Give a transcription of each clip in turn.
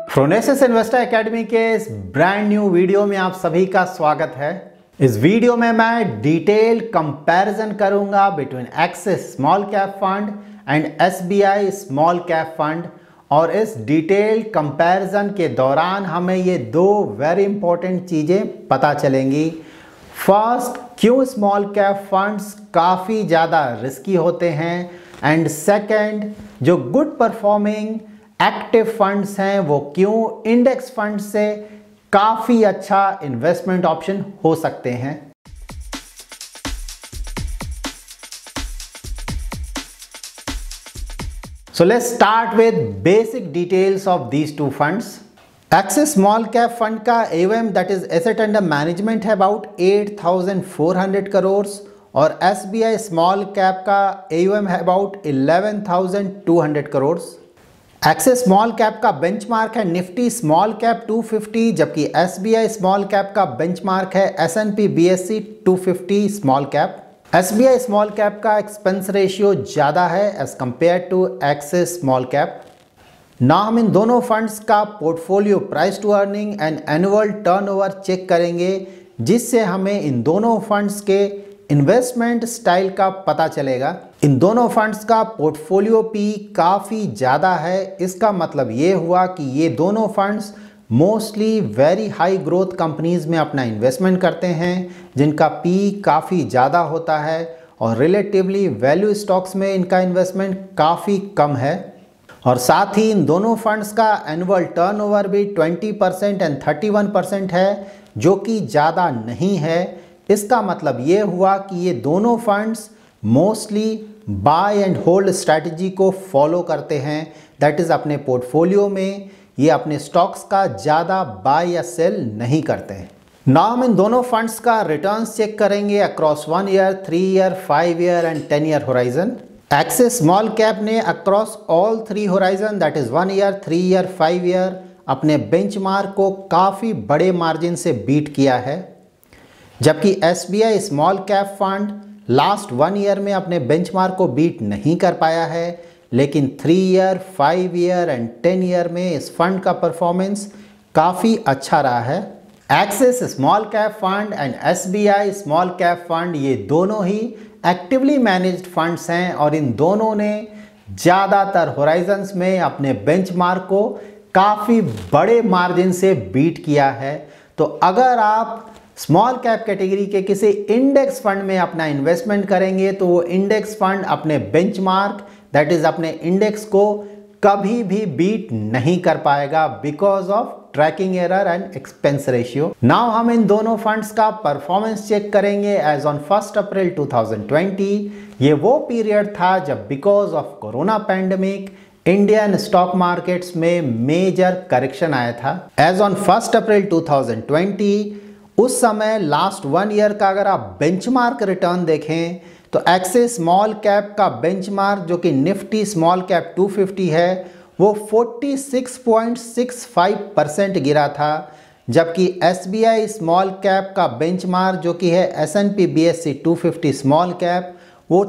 Phronesis investor academy के इस brand new video में आप सभी का स्वागत है। इस वीडियो में मैं डिटेल कंपैरिजन करूंगा between Axis small cap fund and SBI small cap fund, और इस डिटेल कंपैरिजन के दौरान हमें ये दो वेरी इंपॉर्टेंट चीज़ें पता चलेंगी। फर्स्ट, क्यों स्मॉल कैप फंड्स काफ़ी ज़्यादा रिस्की होते हैं, एंड सेकंड, जो गुड परफॉर्मिंग एक्टिव फंड्स हैं वो क्यों इंडेक्स फंड से काफ़ी अच्छा इन्वेस्टमेंट ऑप्शन हो सकते हैं। So let's start with basic details of these two funds. Axis Small Cap Fund का AUM that is Asset Under Management है about 8,400 करोड़ और SBI Small Cap का AUM है about 11,200 crore. Axis small cap का benchmark है निफ्टी स्मॉल कैप 250, जबकि SBI small cap का benchmark है S and P BSE 250 small cap. SBI small cap का एक्सपेंस रेशियो ज़्यादा है as compare to Axis small cap. ना हम इन दोनों फंड्स का portfolio price to earning and annual turnover check करेंगे, जिससे हमें इन दोनों फंड्स के इन्वेस्टमेंट स्टाइल का पता चलेगा। इन दोनों फंड्स का पोर्टफोलियो पी काफ़ी ज़्यादा है। इसका मतलब ये हुआ कि ये दोनों funds mostly very high growth companies में अपना इन्वेस्टमेंट करते हैं, जिनका पी काफ़ी ज़्यादा होता है, और रिलेटिवली वैल्यू स्टॉक्स में इनका इन्वेस्टमेंट काफ़ी कम है। और साथ ही इन दोनों फंड्स का एनुअल टर्नओवर भी 20% एंड 31% है, जो कि ज़्यादा नहीं है। इसका मतलब ये हुआ कि ये दोनों funds mostly buy and hold strategy को फॉलो करते हैं। दैट इज़ अपने पोर्टफोलियो में ये अपने स्टॉक्स का ज़्यादा बाय या सेल नहीं करते हैं। नाउ हम इन दोनों फंड्स का रिटर्न्स चेक करेंगे across 1 year, 3 year, 5 year and 10 year horizon. Axis small cap ने across all 3 horizon that is 1 year, 3 year, 5 year अपने बेंचमार्क को काफ़ी बड़े मार्जिन से बीट किया है, जबकि SBI small cap fund last 1 year में अपने बेंचमार्क को बीट नहीं कर पाया है, लेकिन 3 ईयर, 5 ईयर एंड 10 ईयर में इस फंड का परफॉर्मेंस काफ़ी अच्छा रहा है। Axis small cap fund and SBI small cap fund ये दोनों ही एक्टिवली मैनेज्ड फंड्स हैं, और इन दोनों ने ज़्यादातर होराइजन्स में अपने बेंचमार्क को काफ़ी बड़े मार्जिन से बीट किया है। तो अगर आप स्मॉल कैप कैटेगरी के किसी इंडेक्स फंड में अपना इन्वेस्टमेंट करेंगे तो वो इंडेक्स फंड अपने बेंचमार्क दैट इज अपने इंडेक्स को कभी भी बीट नहीं कर पाएगा because of tracking error and expense ratio. Now हम इन दोनों फंड्स का परफॉर्मेंस चेक करेंगे एज ऑन 1 अप्रैल 2020। ये वो पीरियड था जब because of corona pandemic Indian stock markets में मेजर करेक्शन आया था। एज ऑन 1 अप्रैल 2020 उस समय लास्ट 1 ईयर का अगर आप बेंचमार्क रिटर्न देखें तो एक्सिस स्मॉल कैप का बेंचमार्क जो कि निफ्टी स्मॉल कैप 250 है वो 46.65% गिरा था, जबकि एसबीआई स्मॉल कैप का बेंचमार्क जो कि है एस&पी बीएसई 250 स्मॉल कैप वो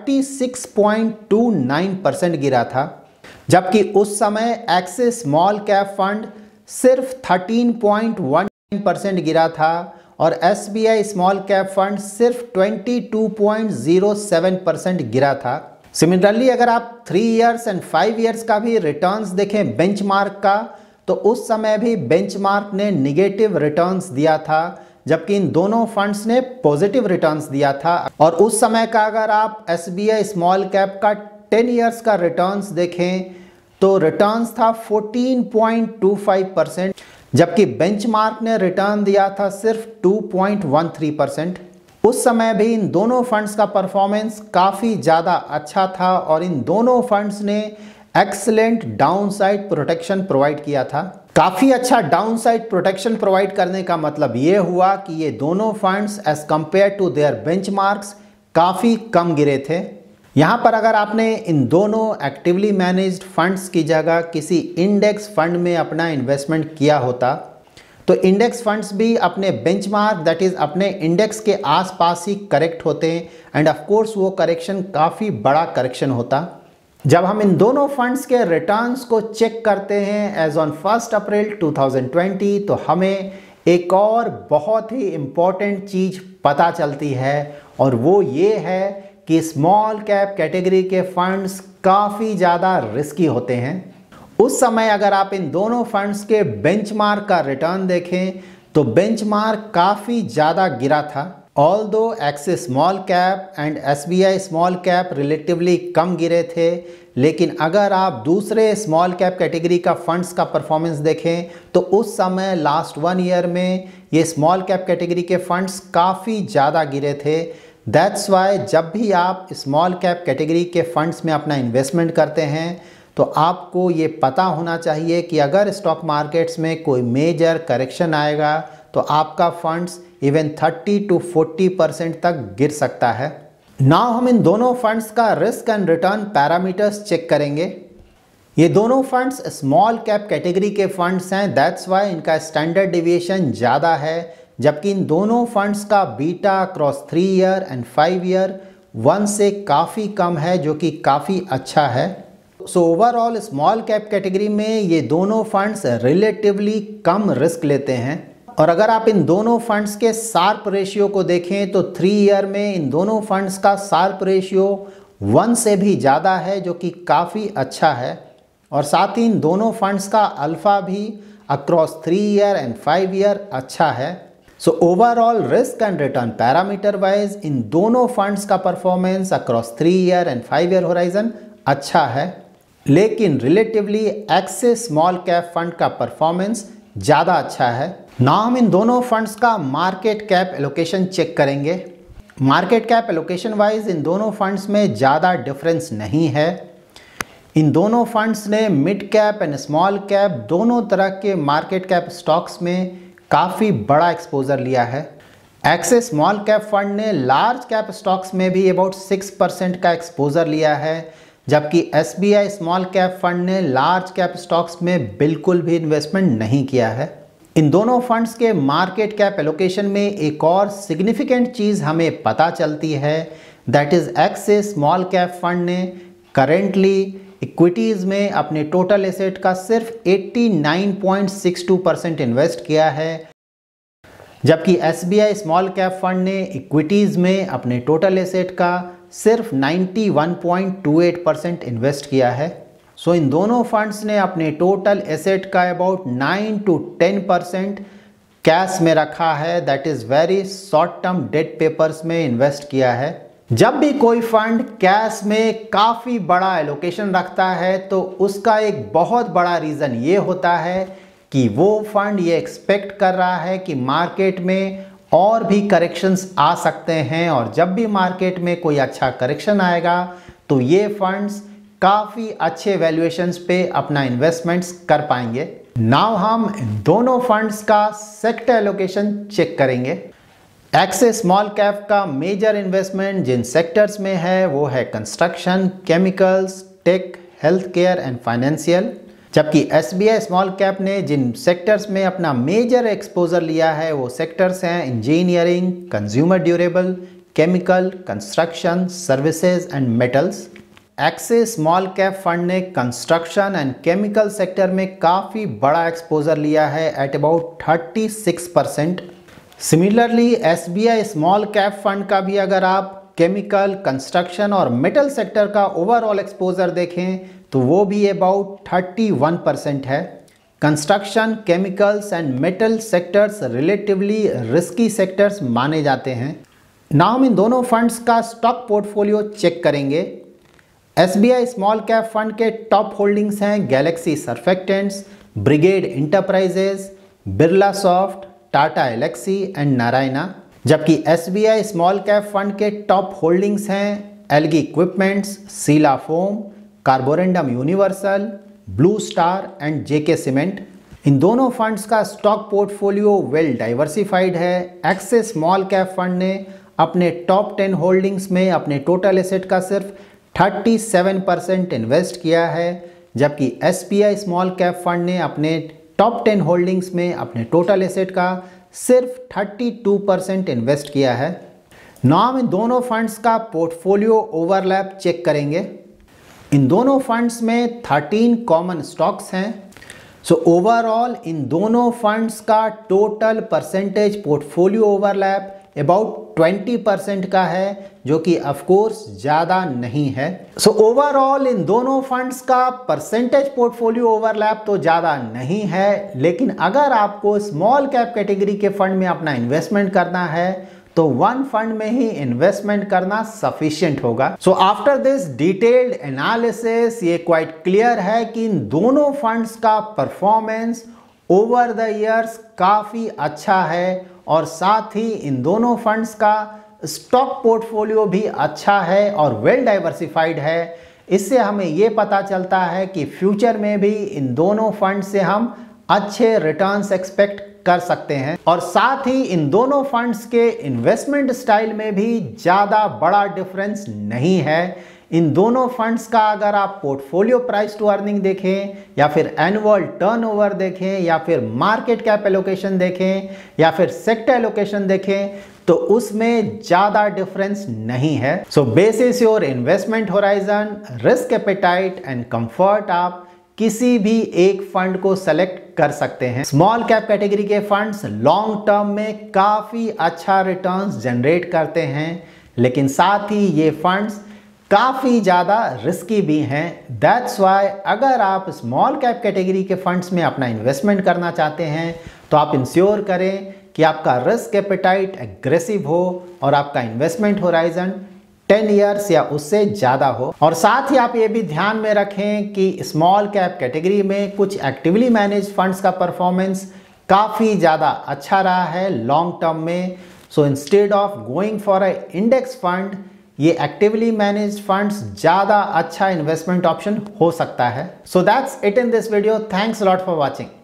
36.29% गिरा था, जबकि उस समय एक्सिस स्मॉल कैप फंड सिर्फ 13.1% गिरा था और एसबीआई स्मॉल कैप फंड सिर्फ 22.07% गिरा था। सिमिलरली अगर आप 3 इयर्स एंड 5 इयर्स का भी रिटर्न्स देखें बेंचमार्क का, तो उस समय भी बेंचमार्क ने निगेटिव रिटर्न्स दिया था, जबकि इन दोनों फंड्स ने पॉजिटिव रिटर्न्स दिया था। और उस समय का अगर आप एसबीआई स्मॉल कैप का 10 इयर्स का रिटर्न्स देखें तो रिटर्न्स था 14.25%, जबकि बेंचमार्क ने रिटर्न दिया था सिर्फ 2.13%। उस समय भी इन दोनों फंड्स का परफॉर्मेंस काफ़ी ज़्यादा अच्छा था और इन दोनों फंड्स ने एक्सीलेंट डाउनसाइड प्रोटेक्शन प्रोवाइड किया था। काफ़ी अच्छा डाउनसाइड प्रोटेक्शन प्रोवाइड करने का मतलब ये हुआ कि ये दोनों funds as compare to their benchmarks काफ़ी कम गिरे थे। यहाँ पर अगर आपने इन दोनों एक्टिवली मैनेज्ड फंड्स की जगह किसी इंडेक्स फंड में अपना इन्वेस्टमेंट किया होता तो इंडेक्स फंड्स भी अपने बेंचमार्क दैट इज़ अपने इंडेक्स के आसपास ही करेक्ट होते हैं, एंड ऑफ कोर्स वो करेक्शन काफ़ी बड़ा करेक्शन होता। जब हम इन दोनों फंड्स के रिटर्न्स को चेक करते हैं एज ऑन 1 अप्रैल 2020, तो हमें एक और बहुत ही इम्पॉर्टेंट चीज़ पता चलती है, और वो ये है कि स्मॉल कैप कैटेगरी के फंड्स काफ़ी ज़्यादा रिस्की होते हैं। उस समय अगर आप इन दोनों फंड्स के बेंचमार्क का रिटर्न देखें तो बेंचमार्क काफ़ी ज़्यादा गिरा था। Although Axis small cap and SBI small cap relatively कम गिरे थे, लेकिन अगर आप दूसरे स्मॉल कैप कैटेगरी का फंड्स का परफॉर्मेंस देखें तो उस समय लास्ट 1 ईयर में ये स्मॉल कैप कैटेगरी के फंड्स काफ़ी ज़्यादा गिरे थे। दैट्स वाई जब भी आप स्मॉल कैप कैटेगरी के फंड्स में अपना इन्वेस्टमेंट करते हैं तो आपको ये पता होना चाहिए कि अगर स्टॉक मार्केट्स में कोई मेजर करेक्शन आएगा तो आपका फंड्स इवन 30 to 40% तक गिर सकता है। नाउ हम इन दोनों फंड्स का risk and return parameters check करेंगे। ये दोनों फंड्स स्मॉल कैप कैटेगरी के फंड्स हैं, दैट्स वाई इनका स्टैंडर्ड डिविएशन ज़्यादा है, जबकि इन दोनों फंड्स का beta across 3 year and 5 year 1 से काफ़ी कम है, जो कि काफ़ी अच्छा है। So overall small cap category में ये दोनों फंड्स रिलेटिवली कम रिस्क लेते हैं। और अगर आप इन दोनों फंड्स के शार्प रेशियो को देखें तो 3 ईयर में इन दोनों फंड्स का शार्प रेशियो 1 से भी ज़्यादा है, जो कि काफ़ी अच्छा है। और साथ ही इन दोनों फंड्स का अल्फ़ा भी अक्रॉस 3 ईयर एंड 5 ईयर अच्छा है। So overall risk and return parameter wise इन दोनों फंड्स का performance across 3 year and 5 year horizon अच्छा है, लेकिन relatively Axis small cap fund का परफॉर्मेंस ज़्यादा अच्छा है। नाउ हम इन दोनों फंड्स का मार्केट कैप एलोकेशन चेक करेंगे। मार्केट कैप एलोकेशन वाइज इन दोनों फंड्स में ज़्यादा डिफरेंस नहीं है। इन दोनों फंड्स ने mid cap and small cap दोनों तरह के मार्केट कैप स्टॉक्स में काफ़ी बड़ा एक्सपोजर लिया है। एक्सिस स्मॉल कैप फंड ने लार्ज कैप स्टॉक्स में भी अबाउट 6% का एक्सपोजर लिया है, जबकि एसबीआई स्मॉल कैप फंड ने लार्ज कैप स्टॉक्स में बिल्कुल भी इन्वेस्टमेंट नहीं किया है। इन दोनों फंड्स के मार्केट कैप एलोकेशन में एक और सिग्निफिकेंट चीज़ हमें पता चलती है, that is Axis small cap fund ने करेंटली इक्विटीज़ में अपने टोटल एसेट का सिर्फ 89.62% इन्वेस्ट किया है, जबकि एसबीआई स्मॉल कैप फंड ने इक्विटीज़ में अपने टोटल एसेट का सिर्फ 91.28% इन्वेस्ट किया है। सो इन दोनों फंड्स ने अपने टोटल एसेट का अबाउट 9 to 10% कैश में रखा है, that is very short term debt papers में इन्वेस्ट किया है। जब भी कोई फंड कैश में काफ़ी बड़ा एलोकेशन रखता है तो उसका एक बहुत बड़ा रीज़न ये होता है कि वो फंड ये एक्सपेक्ट कर रहा है कि मार्केट में और भी करेक्शंस आ सकते हैं, और जब भी मार्केट में कोई अच्छा करेक्शन आएगा तो ये फंड्स काफ़ी अच्छे वैल्यूएशंस पे अपना इन्वेस्टमेंट्स कर पाएंगे। नाउ हम दोनों फंड्स का सेक्टर एलोकेशन चेक करेंगे। एक्सिस स्मॉल कैप का मेजर इन्वेस्टमेंट जिन सेक्टर्स में है वो है construction, chemicals, tech, health care and financial, जबकि एसबीआई स्मॉल कैप ने जिन सेक्टर्स में अपना मेजर एक्सपोजर लिया है वो सेक्टर्स हैं engineering, consumer durable, chemical, construction, services and metals. Axis small cap fund ने कंस्ट्रक्शन एंड केमिकल सेक्टर में काफ़ी बड़ा एक्सपोजर लिया है at about 36%। Similarly SBI small cap fund का भी अगर आप केमिकल, कंस्ट्रक्शन और मेटल सेक्टर का ओवरऑल एक्सपोजर देखें तो वो भी अबाउट 31% है। Construction, chemicals and metal sectors relatively risky sectors माने जाते हैं। नाउ हम इन दोनों फंड्स का स्टॉक पोर्टफोलियो चेक करेंगे। एसबीआई स्मॉल कैप फंड के टॉप होल्डिंग्स हैं Galaxy Surfactants, Brigade Enterprises, Birla soft, Tata Elxsi and Narayana, जबकि एसबीआई स्मॉल कैप फंड के टॉप होल्डिंग्स हैं Elgi equipments, Sheela foam, Carborundum Universal, Blue Star and JK Cement. इन दोनों funds का stock portfolio well diversified है। Axis small cap fund ने अपने टॉप 10 होल्डिंग्स में अपने टोटल एसेट का सिर्फ 37% इन्वेस्ट किया है, जबकि एसबीआई स्मॉल कैप फंड ने अपने टॉप 10 होल्डिंग्स में अपने टोटल एसेट का सिर्फ 32% इन्वेस्ट किया है। नाउ हम इन दोनों फंड्स का पोर्टफोलियो ओवरलैप चेक करेंगे। इन दोनों फंड्स में 13 कॉमन स्टॉक्स हैं। सो ओवरऑल इन दोनों फंड्स का total percentage portfolio overlap about 20% का है, जो कि ऑफ कोर्स ज़्यादा नहीं है। सो ओवरऑल इन दोनों फंड्स का परसेंटेज पोर्टफोलियो ओवरलैप तो ज़्यादा नहीं है, लेकिन अगर आपको स्मॉल कैप कैटेगरी के फंड में अपना इन्वेस्टमेंट करना है तो वन फंड में ही इन्वेस्टमेंट करना सफिशिएंट होगा। So after this detailed analysis ये क्वाइट क्लियर है कि इन दोनों फंड्स का परफॉर्मेंस ओवर द ईयर्स काफ़ी अच्छा है और साथ ही इन दोनों फंड्स का स्टॉक पोर्टफोलियो भी अच्छा है और वेल डाइवर्सिफाइड है। इससे हमें ये पता चलता है कि फ्यूचर में भी इन दोनों फंड से हम अच्छे रिटर्न्स एक्सपेक्ट कर सकते हैं और साथ ही इन दोनों फंड्स के इन्वेस्टमेंट स्टाइल में भी ज़्यादा बड़ा डिफरेंस नहीं है। इन दोनों फंड्स का अगर आप पोर्टफोलियो प्राइस टू अर्निंग देखें या फिर एनुअल टर्नओवर देखें या फिर मार्केट कैप एलोकेशन देखें या फिर सेक्टर एलोकेशन देखें तो उसमें ज़्यादा डिफरेंस नहीं है। So basis your investment horizon, risk appetite and comfort आप किसी भी एक फंड को सेलेक्ट कर सकते हैं। स्मॉल कैप कैटेगरी के फंड्स लॉन्ग टर्म में काफ़ी अच्छा रिटर्न्स जनरेट करते हैं, लेकिन साथ ही ये फंड्स काफ़ी ज़्यादा रिस्की भी हैं। दैट्स वाई अगर आप स्मॉल कैप कैटेगरी के फंड्स में अपना इन्वेस्टमेंट करना चाहते हैं तो आप इंश्योर करें कि आपका रिस्क एपेटाइट एग्रेसिव हो और आपका इन्वेस्टमेंट होराइजन 10 ईयर्स या उससे ज़्यादा हो। और साथ ही आप ये भी ध्यान में रखें कि स्मॉल कैप कैटेगरी में कुछ एक्टिवली मैनेज फंड्स का परफॉर्मेंस काफ़ी ज़्यादा अच्छा रहा है लॉन्ग टर्म में। So instead of going for a index fund ये एक्टिवली मैनेज्ड फंड्स ज़्यादा अच्छा इन्वेस्टमेंट ऑप्शन हो सकता है। So that's it in this video. Thanks a lot for watching.